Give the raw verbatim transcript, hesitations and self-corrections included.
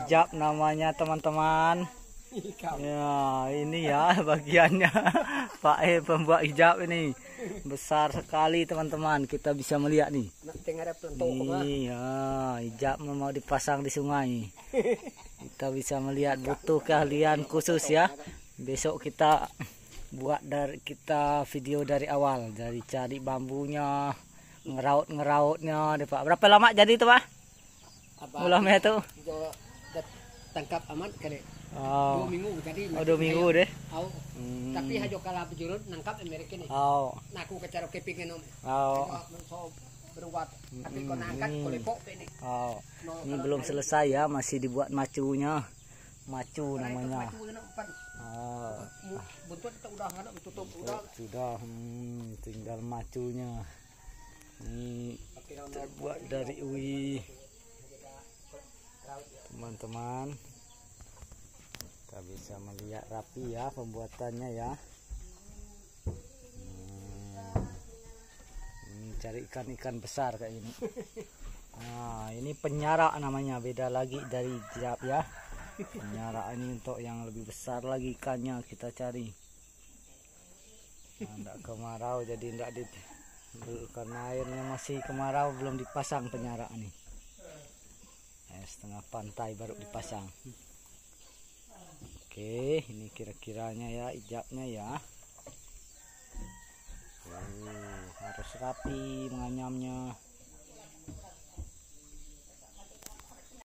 ijab namanya teman-teman. Ya ini ya bagiannya Pak E pembuat ijab ini besar sekali teman-teman, kita bisa melihat nih. Nih ya ijab mau dipasang di sungai. Kita bisa melihat, butuh keahlian khusus ya. Besok kita buat dari kita video dari awal, dari cari bambunya, ngeraut-ngerautnya deh Pak. Berapa lama jadi itu Pak? Mulanya itu? Tangkap aman kali. Oh. Dua minggu jadi. Oh, dua minggu deh. Oh. Hmm. Tapi hajo kala bejurut nangkap Amerika ni. Oh. Naku kecara kepingin om. Oh. So beruat. Tapi kau nangkat kau lepok ini. Oh. Ini belum selesai ya, masih dibuat macunya. Macu namanya. Oh. Buntut kita udah ada tutup udah. Sudah, hmm, tinggal macunya. Ini terbuat dari uwi. Teman-teman, kita bisa melihat rapi ya pembuatannya ya. Hmm. Ini cari ikan-ikan besar kayak ini. Nah, ini penyarak namanya, beda lagi dari ijab ya. Penyarak ini untuk yang lebih besar lagi ikannya kita cari. Nah, enggak kemarau jadi enggak di karena airnya masih kemarau, belum dipasang penyarak nih. Setengah pantai baru dipasang. Oke, ini kira-kiranya ya ijabnya ya. Oh, harus rapi menganyamnya.